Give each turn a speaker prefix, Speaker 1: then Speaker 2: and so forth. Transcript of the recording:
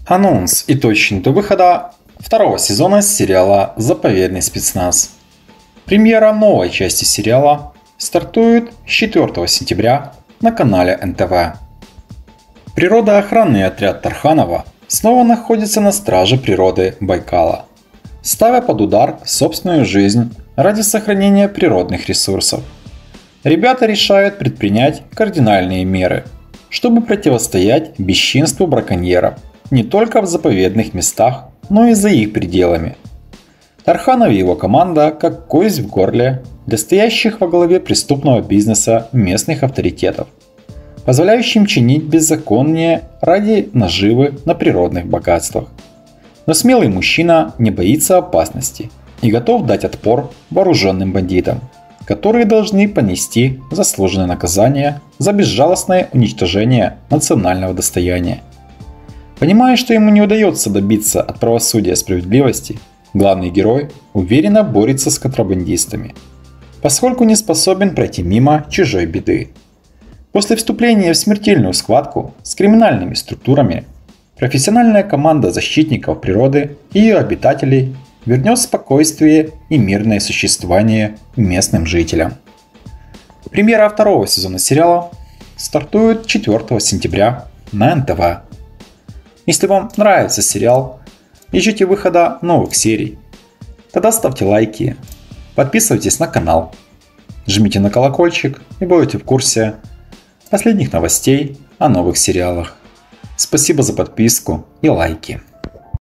Speaker 1: Анонс и точный до выхода второго сезона сериала «Заповедный спецназ». Премьера новой части сериала стартует с 4 сентября на канале НТВ. Природоохранный отряд Тарханова снова находится на страже природы Байкала, ставя под удар собственную жизнь ради сохранения природных ресурсов. Ребята решают предпринять кардинальные меры, чтобы противостоять бесчинству браконьеров не только в заповедных местах, но и за их пределами. Тарханов и его команда как кость в горле для стоящих во главе преступного бизнеса местных авторитетов, позволяющим чинить беззаконие ради наживы на природных богатствах. Но смелый мужчина не боится опасности и готов дать отпор вооруженным бандитам, которые должны понести заслуженное наказание за безжалостное уничтожение национального достояния. Понимая, что ему не удается добиться от правосудия справедливости, главный герой уверенно борется с контрабандистами, поскольку не способен пройти мимо чужой беды. После вступления в смертельную схватку с криминальными структурами, профессиональная команда защитников природы и ее обитателей вернет спокойствие и мирное существование местным жителям. Премьера второго сезона сериала стартует 4 сентября на НТВ. Если вам нравится сериал и ждете выхода новых серий, тогда ставьте лайки, подписывайтесь на канал, жмите на колокольчик и будете в курсе последних новостей о новых сериалах. Спасибо за подписку и лайки.